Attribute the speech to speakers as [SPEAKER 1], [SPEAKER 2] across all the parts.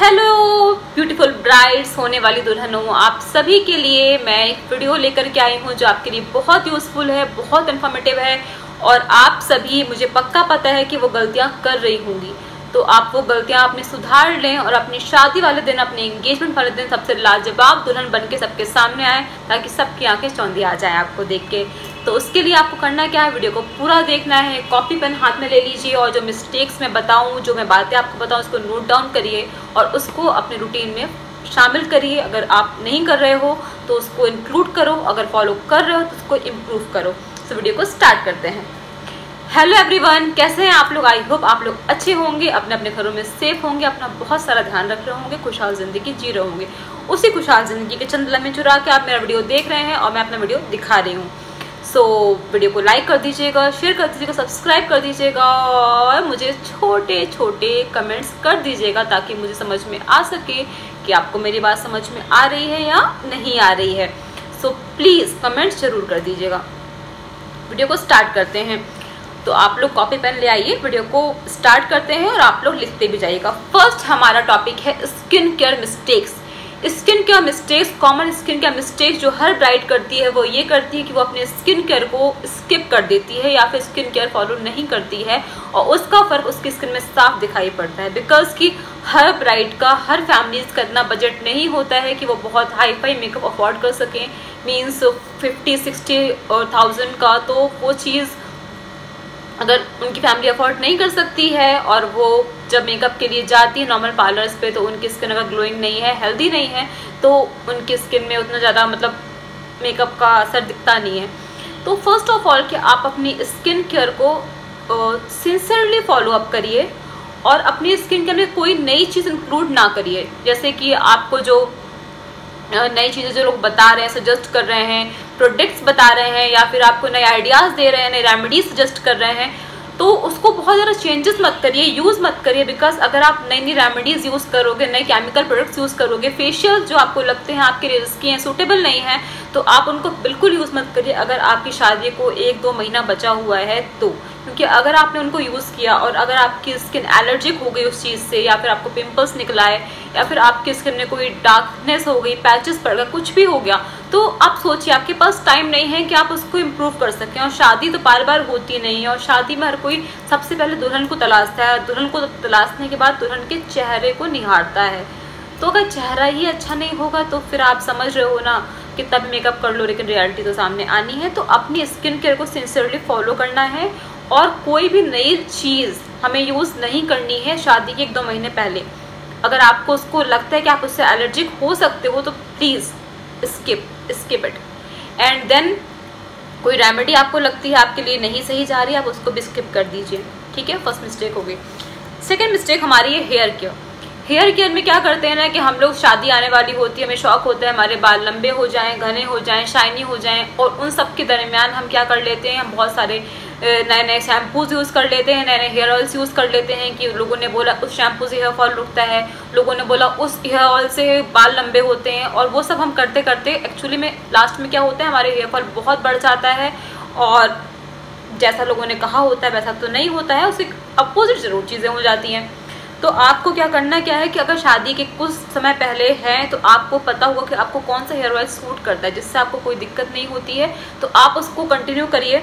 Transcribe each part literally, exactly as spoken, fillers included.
[SPEAKER 1] Hello beautiful brides, होने वाली दुल्हनों, आप सभी के लिए मैं एक वीडियो लेकर के आई हूँ जो आपके लिए बहुत यूज़फुल है, बहुत इन्फॉर्मेटिव है। और आप सभी, मुझे पक्का पता है कि वो गलतियाँ कर रही होंगी, तो आप वो गलतियाँ अपनी सुधार लें और अपनी शादी वाले दिन, अपने एंगेजमेंट वाले दिन सबसे लाजवाब दुल्हन बन के सबके सामने आए, ताकि सबकी आंखें चौंधी आ जाए आपको देख के। तो उसके लिए आपको करना क्या है, वीडियो को पूरा देखना है। कॉपी पेन हाथ में ले लीजिए और जो मिस्टेक्स मैं बताऊं, जो मैं बातें आपको बताऊं, उसको नोट डाउन करिए और उसको अपने रूटीन में शामिल करिए। अगर आप नहीं कर रहे हो तो उसको इंक्लूड करो, अगर फॉलो कर रहे हो तो उसको इम्प्रूव करो। तो वीडियो को स्टार्ट करते हैं। हेलो एवरीवन, कैसे हैं आप लोग? आई होप आप लोग अच्छे होंगे, अपने अपने घरों में सेफ होंगे, अपना बहुत सारा ध्यान रख रहे होंगे, खुशहाल ज़िंदगी जी रहे होंगे। उसी खुशहाल ज़िंदगी के चंद लम्हे चुरा के आप मेरा वीडियो देख रहे हैं और मैं अपना वीडियो दिखा रही हूँ। सो so, वीडियो को लाइक कर दीजिएगा, शेयर कर दीजिएगा, सब्सक्राइब कर दीजिएगा और मुझे छोटे छोटे कमेंट्स कर दीजिएगा, ताकि मुझे समझ में आ सके कि आपको मेरी बात समझ में आ रही है या नहीं आ रही है। सो so, प्लीज़ कमेंट्स ज़रूर कर दीजिएगा। वीडियो को स्टार्ट करते हैं। तो आप लोग कॉपी पेन ले आइए, वीडियो को स्टार्ट करते हैं और आप लोग लिखते भी जाइएगा। फर्स्ट हमारा टॉपिक है skin care mistakes. Skin care mistakes, common skin care mistakes जो हर ब्राइड करती है, वो ये करती है कि वो अपने स्किन केयर को स्किप कर देती है या फिर स्किन केयर फॉलो नहीं करती है, और उसका फ़र्क उसकी स्किन में साफ दिखाई पड़ता है। बिकॉज कि हर ब्राइड का, हर फैमिलीज़ का इतना बजट नहीं होता है कि वो बहुत हाई फाई मेकअप अफोर्ड कर सकें। मीन्स फिफ्टी सिक्सटी और थाउजेंड का, तो वो चीज़ अगर उनकी फैमिली अफोर्ड नहीं कर सकती है और वो जब मेकअप के लिए जाती है नॉर्मल पार्लर्स पे, तो उनकी स्किन अगर ग्लोइंग नहीं है, हेल्दी नहीं है, तो उनकी स्किन में उतना ज़्यादा मतलब मेकअप का असर दिखता नहीं है। तो फर्स्ट ऑफ ऑल कि आप अपनी स्किन केयर को सिंसियरली फॉलो अप करिए और अपनी स्किन केयर में कोई नई चीज़ इंक्लूड ना करिए। जैसे कि आपको जो नई चीज़ें जो लोग बता रहे हैं, सजेस्ट कर रहे हैं, प्रोडक्ट्स बता रहे हैं, या फिर आपको नए आइडियाज़ दे रहे हैं, नए रेमेडीज सजेस्ट कर रहे हैं, तो उसको बहुत ज़्यादा चेंजेस मत करिए, यूज़ मत करिए। बिकॉज अगर आप नई नई रेमेडीज़ यूज़ करोगे, नए केमिकल प्रोडक्ट्स यूज़ करोगे, फेशियल जो आपको लगते हैं आपके लिए रिस्की हैं, सूटेबल नहीं है, तो आप उनको बिल्कुल यूज़ मत करिए अगर आपकी शादी को एक दो महीना बचा हुआ है तो। क्योंकि अगर आपने उनको यूज़ किया और अगर आपकी स्किन एलर्जिक हो गई उस चीज़ से, या फिर आपको पिंपल्स निकला है, या फिर आपकी स्किन में कोई डार्कनेस हो गई, पैचेस पड़ गए, कुछ भी हो गया, तो आप सोचिए आपके पास टाइम नहीं है कि आप उसको इम्प्रूव कर सकें। और शादी तो बार बार होती नहीं है, और शादी में हर कोई सबसे पहले दुल्हन को तलाशता है, दुल्हन को तलाशने के बाद दुल्हन के चेहरे को निहारता है। तो अगर चेहरा ही अच्छा नहीं होगा तो फिर आप समझ रहे हो ना, कितना भी मेकअप कर लो लेकिन रियलिटी तो सामने आनी है। तो अपनी स्किन केयर को सिंसियरली फॉलो करना है और कोई भी नई चीज़ हमें यूज़ नहीं करनी है शादी के एक दो महीने पहले। अगर आपको उसको लगता है कि आप उससे एलर्जिक हो सकते हो तो please skip skip it. And then कोई रेमेडी आपको लगती है आपके लिए नहीं सही जा रही है, आप उसको भी स्किप कर दीजिए। ठीक है, फर्स्ट मिस्टेक हो गई। सेकेंड मिस्टेक हमारी है हेयर केयर। हेयर केयर में क्या करते हैं ना कि हम लोग, शादी आने वाली होती है, हमें शौक होता है हमारे बाल लंबे हो जाएं, घने हो जाएं, शाइनी हो जाएं, और उन सब के दरमियान हम क्या कर लेते हैं, हम बहुत सारे नए नए शैम्पूज यूज़ कर लेते हैं, नए नए हेयर ऑयल्स यूज़ कर लेते हैं। कि लोगों ने बोला उस शैम्पू से हेयर फॉल रुकता है, लोगों ने बोला उस हेयर ऑयल से बाल लंबे होते हैं, और वो सब हम करते करते एक्चुअली में लास्ट में क्या होता है, हमारे हेयर फॉल बहुत बढ़ जाता है, और जैसा लोगों ने कहा होता है वैसा तो नहीं होता है, उससे अपोजिट ज़रूर चीज़ें हो जाती हैं। तो आपको क्या करना क्या है कि अगर शादी के कुछ समय पहले हैं तो आपको पता होगा कि आपको कौन सा हेयर ऑयल सूट करता है, जिससे आपको कोई दिक्कत नहीं होती है, तो आप उसको कंटिन्यू करिए,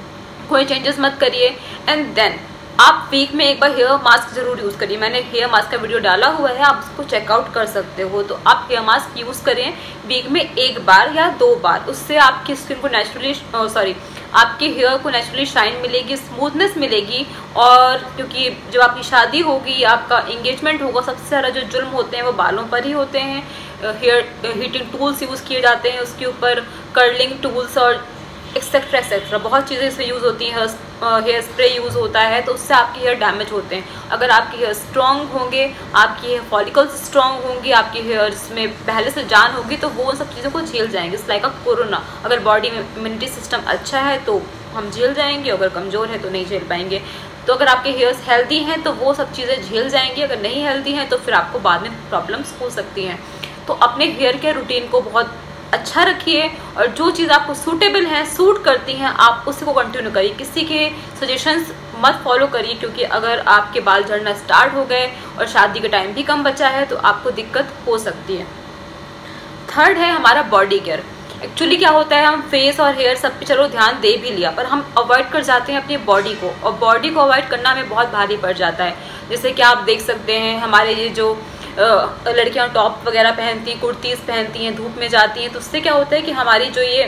[SPEAKER 1] कोई चेंजेस मत करिए। एंड देन आप वीक में एक बार हेयर मास्क जरूर यूज़ करिए। मैंने हेयर मास्क का वीडियो डाला हुआ है, आप उसको चेकआउट कर सकते हो। तो आप हेयर मास्क यूज़ करें वीक में एक बार या दो बार, उससे आपकी स्किन को नेचुरली सॉरी आपके हेयर को नेचुरली शाइन मिलेगी, स्मूथनेस मिलेगी। और क्योंकि जब आपकी शादी होगी, आपका एंगेजमेंट होगा, सबसे सारा जो जुल्म होते हैं वो बालों पर ही होते हैं। हेयर हीटिंग टूल्स यूज़ किए जाते हैं उसके ऊपर, कर्लिंग टूल्स और एक्सेट्रा एक्सेट्रा बहुत चीज़ें इसमें यूज़ होती हैं। हेयर स्प्रे यूज़ होता है, तो उससे आपके हेयर डैमेज होते हैं। अगर आपके हेयर स्ट्रॉन्ग होंगे, आपकी हेयर फॉलिकल्स स्ट्रॉन्ग होंगी, आपके हेयर्स में पहले से जान होगी, तो वो उन सब चीज़ों को झेल जाएंगे। It's like a corona. अगर बॉडी में इम्यूनिटी सिस्टम अच्छा है तो हम झेल जाएंगे, अगर कमज़ोर है तो नहीं झेल पाएंगे। तो अगर आपके हेयर्स हेल्दी हैं तो वो सब चीज़ें झेल जाएंगी, अगर नहीं हेल्दी हैं तो फिर आपको बाद में प्रॉब्लम्स हो सकती हैं। तो अपने हेयर केयर रूटीन को बहुत अच्छा रखिए और जो चीज़ आपको सूटेबल है, सूट करती हैं, आप उसी को कंटिन्यू करिए। किसी के सजेशंस मत फॉलो करिए, क्योंकि अगर आपके बाल झड़ना स्टार्ट हो गए और शादी का टाइम भी कम बचा है तो आपको दिक्कत हो सकती है। थर्ड है हमारा बॉडी केयर। एक्चुअली क्या होता है, हम फेस और हेयर सब पे चलो ध्यान दे भी लिया, पर हम अवॉइड कर जाते हैं अपनी बॉडी को, और बॉडी को अवॉइड करना हमें बहुत भारी पड़ जाता है। जैसे कि आप देख सकते हैं हमारे ये जो लड़कियां टॉप वगैरह पहनती हैं, कुर्तीज़ पहनती हैं, धूप में जाती हैं, तो उससे क्या होता है कि हमारी जो ये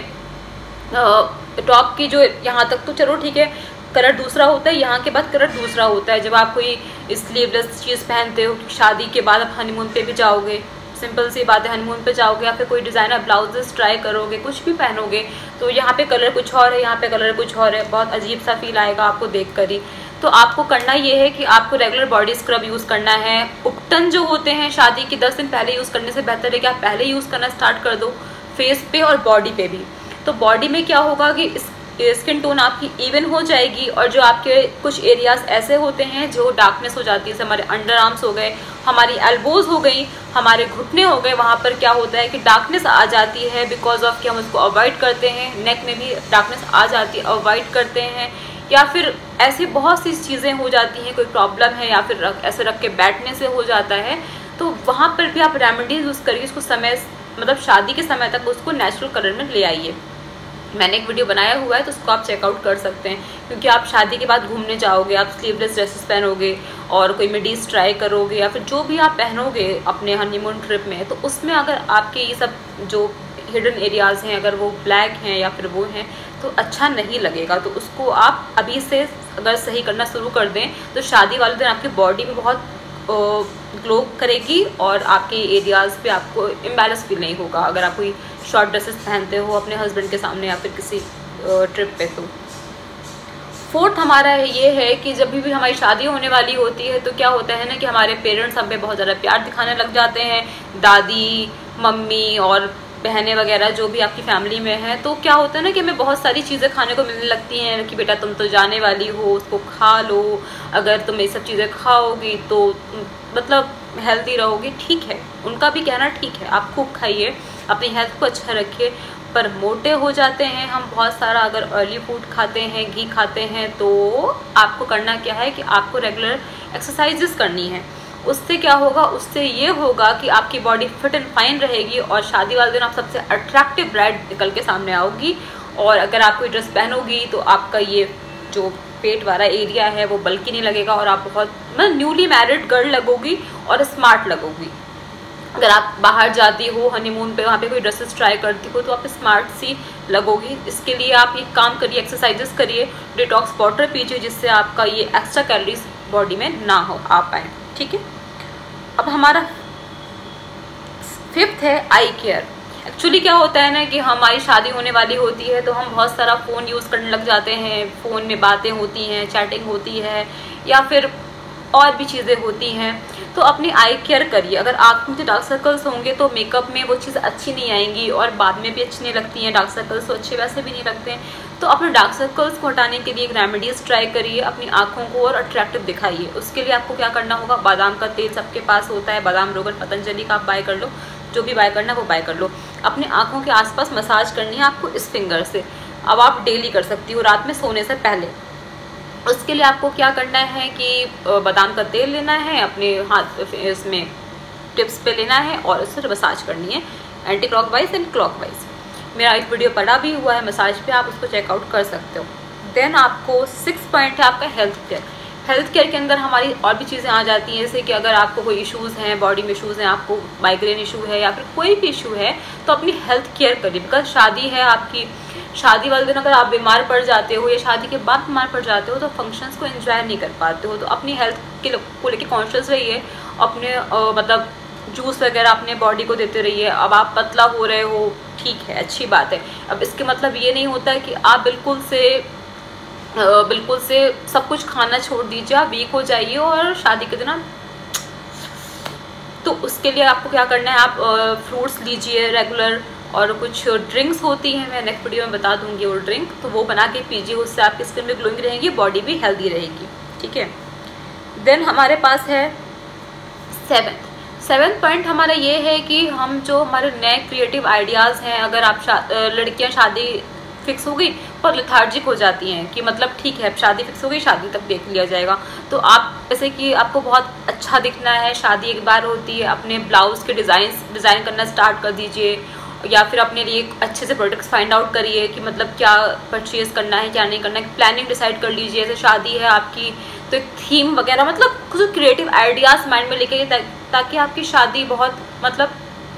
[SPEAKER 1] टॉप की जो यहाँ तक तो चलो ठीक है कलर दूसरा होता है, यहाँ के बाद कलर दूसरा होता है। जब आप कोई स्लीवलेस चीज़ पहनते हो, शादी के बाद आप हनीमून पे भी जाओगे, सिंपल सी बात है, हनीमून पे जाओगे या फिर कोई डिज़ाइनर ब्लाउजेस ट्राई करोगे, कुछ भी पहनोगे, तो यहाँ पे कलर कुछ और है, यहाँ पे कलर कुछ और है, बहुत अजीब सा फील आएगा आपको देख कर ही। तो आपको करना ये है कि आपको रेगुलर बॉडी स्क्रब यूज़ करना है। उपटन जो होते हैं शादी के दस दिन पहले यूज़ करने से बेहतर है कि आप पहले यूज़ करना स्टार्ट कर दो, फेस पे और बॉडी पे भी। तो बॉडी में क्या होगा कि स्किन टोन आपकी इवन हो जाएगी, और जो आपके कुछ एरियाज ऐसे होते हैं जो डार्कनेस हो जाती है, जैसे हमारे अंडर आर्म्स हो गए, हमारी एल्बोज हो गई, हमारे घुटने हो गए, वहाँ पर क्या होता है कि डार्कनेस आ जाती है बिकॉज ऑफ कि हम उसको अवॉइड करते हैं। नेक में भी डार्कनेस आ जाती है, अवॉइड करते हैं, या फिर ऐसी बहुत सी चीज़ें हो जाती हैं, कोई प्रॉब्लम है या फिर रख, ऐसे रख के बैठने से हो जाता है। तो वहाँ पर भी आप रेमेडीज यूज़ करिए, उसको समय मतलब शादी के समय तक उसको नेचुरल कलर में ले आइए। मैंने एक वीडियो बनाया हुआ है तो उसको आप चेकआउट कर सकते हैं, क्योंकि आप शादी के बाद घूमने जाओगे, आप स्लीवलेस ड्रेसेस पहनोगे और कोई मिडीज ट्राई करोगे, या फिर जो भी आप पहनोगे अपने हनीमून ट्रिप में, तो उसमें अगर आपके ये सब जो हिडन एरियाज़ हैं अगर वो ब्लैक हैं या फिर वो हैं तो अच्छा नहीं लगेगा। तो उसको आप अभी से अगर सही करना शुरू कर दें तो शादी वाले दिन आपकी बॉडी में बहुत ग्लो करेगी और आपके एरियाज़ पे आपको इम्बैलेंस फील नहीं होगा अगर आप कोई शॉर्ट ड्रेसेस पहनते हो अपने हस्बैंड के सामने या फिर किसी ट्रिप पे। तो फोर्थ हमारा ये है कि जब भी हमारी शादी होने वाली होती है तो क्या होता है ना कि हमारे पेरेंट्स हम पे बहुत ज़्यादा प्यार दिखाने लग जाते हैं, दादी मम्मी और बहनें वगैरह जो भी आपकी फैमिली में है। तो क्या होता है ना कि हमें बहुत सारी चीज़ें खाने को मिलने लगती हैं कि बेटा तुम तो जाने वाली हो, उसको खा लो, अगर तुम ये सब चीज़ें खाओगी तो मतलब हेल्दी रहोगी। ठीक है, उनका भी कहना ठीक है, आप खूब खाइए, अपनी हेल्थ को अच्छा रखिए, पर मोटे हो जाते हैं हम बहुत सारा अगर ऑयली फूड खाते हैं, घी खाते हैं। तो आपको करना क्या है कि आपको रेगुलर एक्सरसाइजेस करनी है। उससे क्या होगा, उससे ये होगा कि आपकी बॉडी फिट एंड फाइन रहेगी और शादी वाले दिन आप सबसे अट्रैक्टिव ब्राइड निकल के सामने आओगी। और अगर आप कोई ड्रेस पहनोगी तो आपका ये जो पेट वाला एरिया है वो बल्कि नहीं लगेगा और आप बहुत मतलब न्यूली मैरिड गर्ल लगोगी और स्मार्ट लगोगी। अगर आप बाहर जाती हो हनीमून पे, वहाँ पे कोई ड्रेसेस ट्राई करती हो तो आप स्मार्ट सी लगोगी। इसके लिए आप ये काम करिए, एक्सरसाइजेस करिए, डिटॉक्स वाटर पीजिए, जिससे आपका ये एक्स्ट्रा कैलोरीज बॉडी में ना हो आ पाए। ठीक है, अब हमारा फिफ्थ है आई केयर। एक्चुअली क्या होता है ना कि हमारी शादी होने वाली होती है तो हम बहुत सारा फ़ोन यूज़ करने लग जाते हैं, फ़ोन में बातें होती हैं, चैटिंग होती है या फिर और भी चीज़ें होती हैं। तो अपनी आई केयर करिए। अगर आँख में डार्क सर्कल्स होंगे तो मेकअप में वो चीज़ अच्छी नहीं आएंगी और बाद में भी अच्छी नहीं लगती हैं। डार्क सर्कल्स तो अच्छे वैसे भी नहीं लगते हैं। तो अपने डार्क सर्कल्स को हटाने के लिए एक रेमेडीज़ ट्राई करिए, अपनी आँखों को और अट्रैक्टिव दिखाइए। उसके लिए आपको क्या करना होगा, बादाम का तेल सबके पास होता है, बादाम रोगन पतंजलि का आप बाय कर लो, जो भी बाय करना है वो बाय कर लो। अपनी आँखों के आसपास मसाज करनी है आपको इस फिंगर से। अब आप डेली कर सकती हो रात में सोने से पहले। उसके लिए आपको क्या करना है कि बादाम का तेल लेना है, अपने हाथ इसमें टिप्स पे लेना है और उससे मसाज करनी है एंटी क्लॉकवाइज एंड क्लॉकवाइज। मेरा एक वीडियो पड़ा भी हुआ है मसाज पे, आप उसको चेकआउट कर सकते हो। देन आपको सिक्स पॉइंट है आपका हेल्थ केयर। हेल्थ केयर के अंदर हमारी और भी चीज़ें आ जाती हैं, जैसे कि अगर आपको कोई इश्यूज़ हैं, बॉडी में इश्यूज़ हैं, आपको माइग्रेन इशू है या फिर कोई भी इशू है तो अपनी हेल्थ केयर करिए। बिकॉज शादी है आपकी, शादी वाले दिन अगर आप बीमार पड़ जाते हो या शादी के बाद बीमार पड़ जाते हो तो फंक्शंस को एंजॉय नहीं कर पाते हो। तो अपनी हेल्थ के को लेकर कॉन्शियस रहिए, अपने आ, मतलब जूस वगैरह अपने बॉडी को देते रहिए। अब आप पतला हो रहे हो, ठीक है, अच्छी बात है। अब इसके मतलब ये नहीं होता है कि आप बिल्कुल से बिल्कुल से सब कुछ खाना छोड़ दीजिए, आप वीक हो जाइए और शादी के दिन आप, तो उसके लिए आपको क्या करना है, आप फ्रूट्स लीजिए रेगुलर, और कुछ ड्रिंक्स होती हैं, मैं नेक्स्ट वीडियो में बता दूंगी वो ड्रिंक, तो वो बना के पीजिए, उससे आपकी स्किन भी ग्लोइंग रहेगी, बॉडी भी हेल्दी रहेगी। ठीक है, देन हमारे पास है सेवेंथ। सेवन पॉइंट हमारा ये है कि हम जो हमारे नए क्रिएटिव आइडियाज़ हैं, अगर आप शा, लड़कियां शादी फिक्स हो गई और लेथार्जिक हो जाती हैं कि मतलब ठीक है अब शादी फिक्स हो गई, शादी तक देख लिया जाएगा, तो आप जैसे कि आपको बहुत अच्छा दिखना है, शादी एक बार होती है, अपने ब्लाउज़ के डिज़ाइन डिज़ाइन करना स्टार्ट कर दीजिए, या फिर अपने लिए अच्छे से प्रोडक्ट्स फाइंड आउट करिए कि मतलब क्या परचेज़ करना है क्या नहीं करना है, प्लानिंग डिसाइड कर लीजिए। जैसे शादी है आपकी तो एक थीम वगैरह, मतलब कुछ क्रिएटिव आइडियाज़ माइंड में लेके ता, ताकि आपकी शादी बहुत मतलब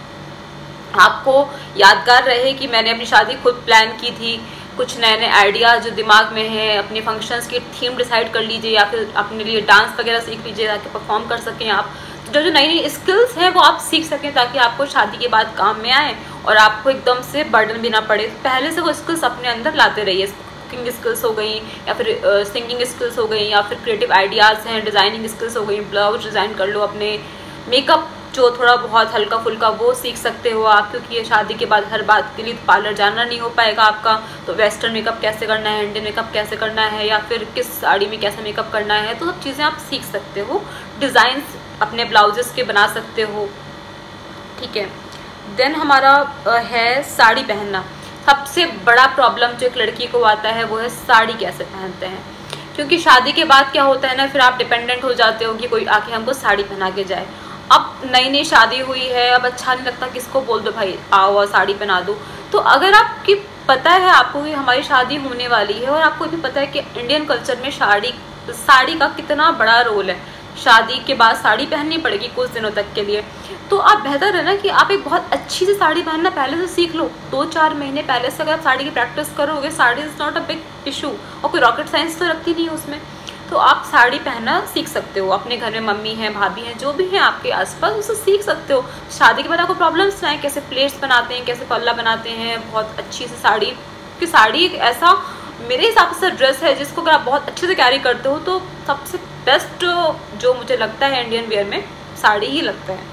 [SPEAKER 1] आपको यादगार रहे कि मैंने अपनी शादी खुद प्लान की थी। कुछ नए नए आइडियाज़ जो दिमाग में है, अपने फंक्शंस की थीम डिसाइड कर लीजिए, या फिर अपने लिए डांस वगैरह सीख लीजिए ताकि परफॉर्म कर सकें आप। जो जो नई नई स्किल्स हैं वो आप सीख सकें ताकि आपको शादी के बाद काम में आए और आपको एकदम से बर्डन भी ना पड़े। पहले से वो स्किल्स अपने अंदर लाते रहिए। कुकिंग स्किल्स हो गई, या फिर सिंगिंग स्किल्स हो गई, या फिर क्रिएटिव आइडियाज़ हैं, डिज़ाइनिंग स्किल्स हो गई, ब्लाउज डिज़ाइन कर लो, अपने मेकअप जो थोड़ा बहुत हल्का फुल्का वो सीख सकते हो आप, क्योंकि ये शादी के बाद हर बात के लिए पार्लर जाना नहीं हो पाएगा आपका। तो वेस्टर्न मेकअप कैसे करना है, इंडियन मेकअप कैसे करना है, या फिर किस साड़ी में कैसा मेकअप करना है, तो सब चीज़ें आप सीख सकते हो। डिज़ाइंस अपने ब्लाउजेस के बना सकते हो, ठीक है। देन हमारा है साड़ी पहनना। सबसे बड़ा प्रॉब्लम जो एक लड़की को आता है वो है साड़ी कैसे पहनते हैं, क्योंकि शादी के बाद क्या होता है ना, फिर आप डिपेंडेंट हो जाते हो कि कोई आके हमको साड़ी पहना के जाए। अब नई नई शादी हुई है, अब अच्छा नहीं लगता किसको बोल दो भाई आओ साड़ी पहना दो। तो अगर आपकी पता है आपको कि हमारी शादी होने वाली है और आपको भी पता है कि इंडियन कल्चर में साड़ी साड़ी का कितना बड़ा रोल है, शादी के बाद साड़ी पहननी पड़ेगी कुछ दिनों तक के लिए, तो आप बेहतर है ना कि आप एक बहुत अच्छी सी साड़ी पहनना पहले से सीख लो। दो चार महीने पहले से अगर आप साड़ी की प्रैक्टिस करोगे, sari is not a big issue, और कोई रॉकेट साइंस तो रखती नहीं है उसमें, तो आप साड़ी पहनना सीख सकते हो। अपने घर में मम्मी हैं, भाभी हैं, जो भी हैं आपके आसपास, उससे सीख सकते हो। शादी के बाद आपको प्रॉब्लम्स ना आए, कैसे प्लेट्स बनाते हैं, कैसे पल्ला बनाते हैं, बहुत अच्छी सी साड़ी कि साड़ी एक ऐसा मेरे हिसाब से ड्रेस है जिसको अगर आप बहुत अच्छे से कैरी करते हो तो सबसे बेस्ट जो मुझे लगता है इंडियन वेयर में साड़ी ही लगता है।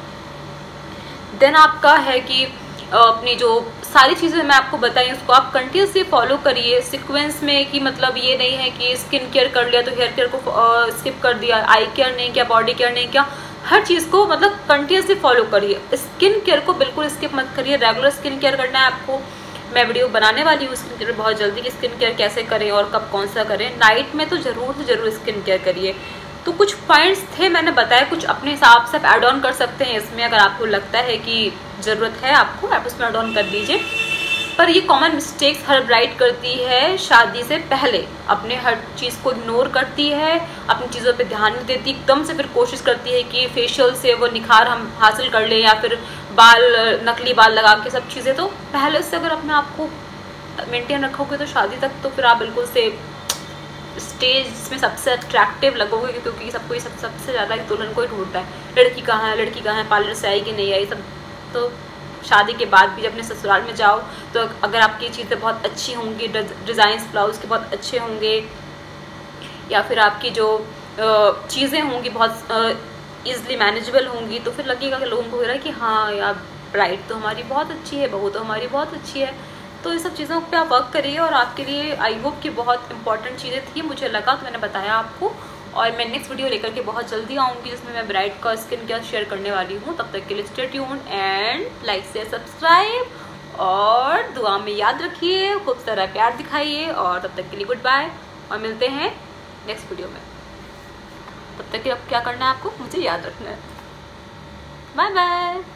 [SPEAKER 1] देन आपका है कि अपनी जो सारी चीज़ें मैं आपको बताई उसको आप कंटिन्यूसली फॉलो करिए सीक्वेंस में, कि मतलब ये नहीं है कि स्किन केयर कर लिया तो हेयर केयर को स्किप कर दिया, आई केयर नहीं किया, बॉडी केयर नहीं किया, हर चीज़ को मतलब कंटिन्यूसली फॉलो करिए। स्किन केयर को बिल्कुल स्किप मत करिए, रेगुलर स्किन केयर करना है आपको। मैं वीडियो बनाने वाली हूँ स्किन केयर बहुत जल्दी कि स्किन केयर कैसे करें और कब कौन सा करें। नाइट में तो ज़रूर से ज़रूर स्किन केयर करिए। तो कुछ पॉइंट्स थे मैंने बताया, कुछ अपने हिसाब से आप ऐड ऑन कर सकते हैं इसमें, अगर आपको लगता है कि ज़रूरत है आपको आप उसमें ऐड ऑन कर दीजिए। पर ये कॉमन मिस्टेक्स हर ब्राइड करती है शादी से पहले, अपने हर चीज़ को इग्नोर करती है, अपनी चीज़ों पे ध्यान नहीं देती, एकदम से फिर कोशिश करती है कि फेशियल से वो निखार हम हासिल कर लें, या फिर बाल नकली बाल लगा के सब चीज़ें। तो पहले से अगर अपने आप को मेंटेन रखोगे तो शादी तक तो फिर आप बिल्कुल से स्टेज में सबसे अट्रैक्टिव लगोगे, क्योंकि सबको सब सबसे ज़्यादा दुल्हन को ही ढूंढता है, लड़की कहाँ है, लड़की कहाँ है, पार्लर से आई कि नहीं आई सब। तो शादी के बाद भी जब अपने ससुराल में जाओ तो अगर आपकी चीज़ें बहुत अच्छी होंगी, डिज़ाइंस ब्लाउज के बहुत अच्छे होंगे, या फिर आपकी जो चीज़ें होंगी बहुत ईज़िली मैनेजेबल होंगी, तो फिर लगेगा कि लोगों को लग रहा है कि हाँ यार ब्राइड तो हमारी बहुत अच्छी है, बहू तो हमारी बहुत अच्छी है। तो ये सब चीज़ों पे आप वर्क करिए, और आपके लिए आई होप कि बहुत इंपॉर्टेंट चीज़ें थी, मुझे लगा तो मैंने बताया आपको। और मैं नेक्स्ट वीडियो लेकर के बहुत जल्दी आऊँगी जिसमें मैं ब्राइड का स्किन केयर शेयर करने वाली हूँ। तब तक के लिए stay tuned and like share subscribe, और दुआ में याद रखिए, खूब सारा प्यार दिखाइए, और तब तक के लिए गुड बाय, और मिलते हैं नेक्स्ट वीडियो में। तब तक के अब क्या करना है आपको मुझे याद रखना है। Bye bye.